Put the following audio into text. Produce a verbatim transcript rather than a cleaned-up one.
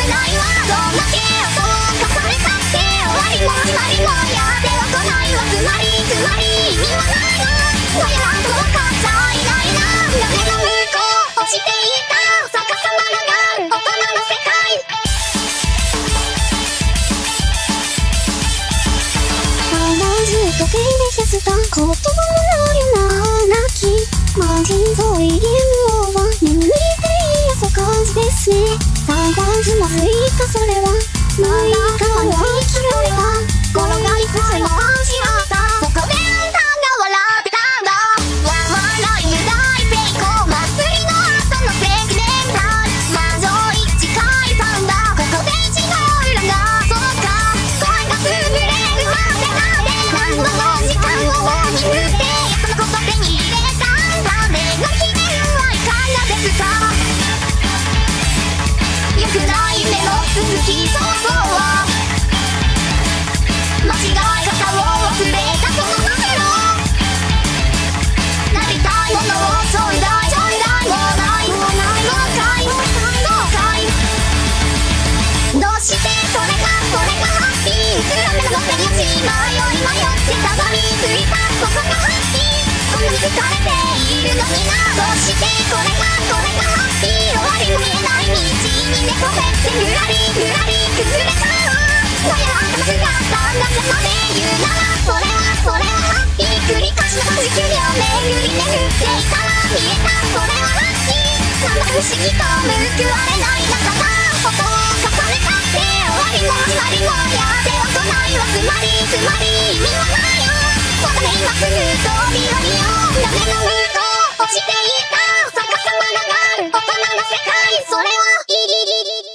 ないわどんだけそう重ねたって終わりも決まりもやっては来ないわつまりつまり意味はないのどやらと分かっちゃいないな画面の向こう落ちていた逆さまがる大人の世界ただずっと手で消せた言葉もないような泣きマジそういゲームオーバー眠りていやそう感じですね散々つまずいたそれはまだ顔は生きられた転がりつつも味わったそこであんたが笑ってたんだワンワンライブ大成功祭りの後の席で見た満場一致解散だここで一の裏がそうか声が潰れるまでなんで何度も時間を握ってそのこと手に入れたんだ目の記念はいかがですか良くない夢の続きそうそうは間違い方を忘れたそのマグロなりたいものをちょいだいちょいだいもうないもうないもうかいもうかいどうしてそれがそれがハッピー暗めの乗せにち迷い迷ってたどり着いたここがハッピーこんなに疲れているのになどうしてこれがこれがハッピー終わりも見えない道に猫背ってふらりふらり崩れたどやらあんたの姿なぜまで言うならそれはそれはハッピー繰り返しのじゅうきゅうびょう巡り巡っていたら見えたそれはラッキーなんだか不思議と報われない中だここを重ねたって終わりも始まりもやっては来ないわつまりつまり意味はないよまたね今すぐ飛び降りよう画面の向こう落ちていた逆さまがる大人の世界それはイリリリ